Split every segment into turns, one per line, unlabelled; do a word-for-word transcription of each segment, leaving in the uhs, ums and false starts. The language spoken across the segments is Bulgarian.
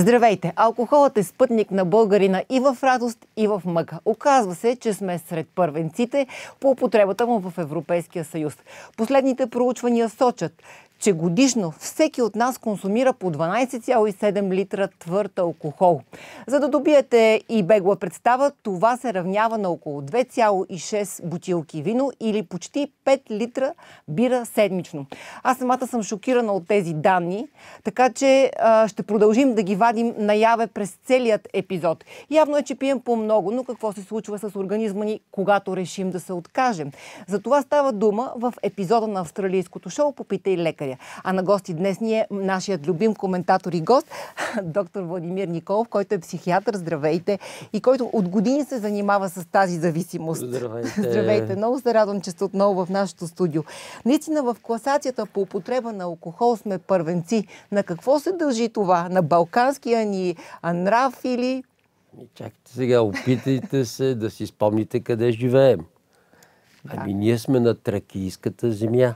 Здравейте! Алкохолът е спътник на българина и в радост, и в мъка. Оказва се, че сме сред първенците по употребата му в Европейския съюз. Последните проучвания сочат, че годишно всеки от нас консумира по дванадесет цяло и седем литра твърд алкохол. За да добиете и бегла представа, това се равнява на около две цяло и шест бутилки вино или почти пет литра бира седмично. Аз самата съм шокирана от тези данни, така че а, ще продължим да ги вадим наяве през целият епизод. Явно е, че пием по-много, но какво се случва с организма ни, когато решим да се откажем? За това става дума в епизода на австралийското шоу "Попитай лекаря". А на гости днес ни е нашият любим коментатор и гост, доктор Владимир Николов, който е психиатър, здравейте, и който от години се занимава с тази зависимост.
Здравейте!
Здравейте! Много се радвам, че сте отново в нашото студио. Наистина в класацията по употреба на алкохол сме първенци. На какво се дължи това? На балканския ни нрав или...
Чакайте сега, опитайте се да си спомните къде живеем. Ами ние сме на Тракийската земя.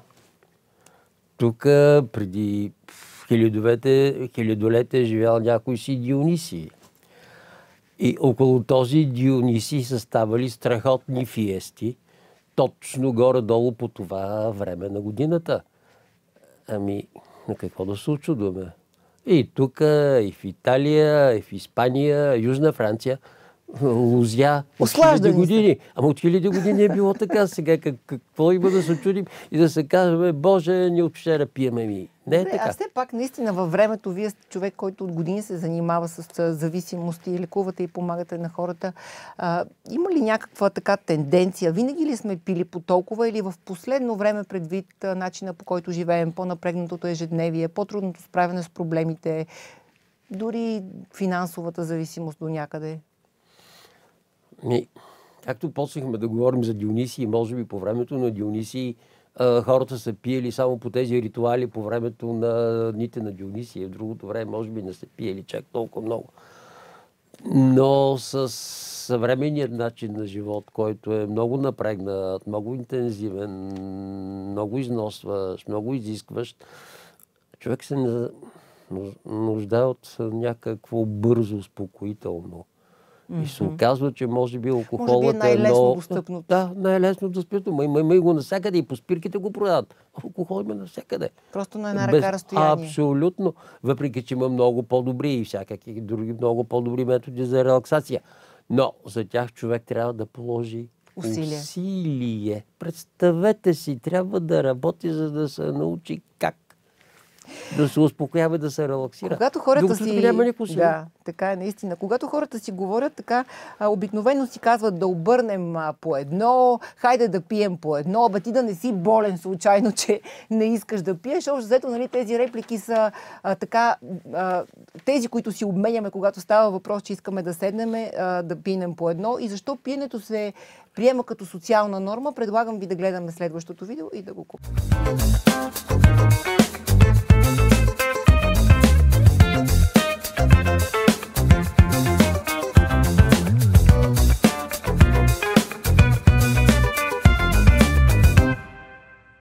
Тук преди хилядолетие е живял някой си Дионисий. И около този Дионисий са ставали страхотни фиести, точно горе-долу по това време на годината. Ами, на какво да се очудваме? И тук, и в Италия, и в Испания, Южна Франция лузя от хиляди години. Ама от хиляди години е било така. Сега как, какво има да се чудим и да се кажем, Боже, ние от вчера пиеме ми. Не е така.
А все пак, наистина, във времето вие сте човек, който от години се занимава с зависимости, лекувате и помагате на хората. А, има ли някаква така тенденция? Винаги ли сме пили по толкова или в последно време, предвид начина, по който живеем, по-напрегнатото ежедневие, по-трудното справяне с проблемите, дори финансовата зависимост до някъде?
Ми, както почнахме да говорим за Дионисий, може би по времето на Дионисий а, хората са пиели само по тези ритуали по времето на дните на Дионисий. В другото време може би не са пиели чак толкова много. Но с съвременният начин на живот, който е много напрегнат, много интензивен, много износващ, много изискващ, човек се нуждае от някакво бързо, успокоително. И се оказва, че може би алкохолът
може би е най-лесно
едно...
достъпно.
Да, най-лесно достъпно. Ма има, има и го навсякъде и по спирките го продават. Алкохол има навсякъде.
Просто на една ръка разстояние.
Абсолютно. Въпреки, че има много по-добри и всякакви други много по-добри методи за релаксация. Но за тях човек трябва да положи усилие. усилие. Представете си, трябва да работи, за да се научи как да се успокоява, да се релаксира.
Когато хората
Докато
си...
няма никакво сила.
Да, така е наистина. Когато хората си говорят така, обикновено си казват да обърнем по едно, хайде да пием по едно, абе ти да не си болен случайно, че не искаш да пиеш. Още взето, нали, тези реплики са а, така, а, тези, които си обменяме, когато става въпрос, че искаме да седнем а, да пинем по едно. И защо пиенето се приема като социална норма, предлагам ви да гледаме следващото видео и да го купим.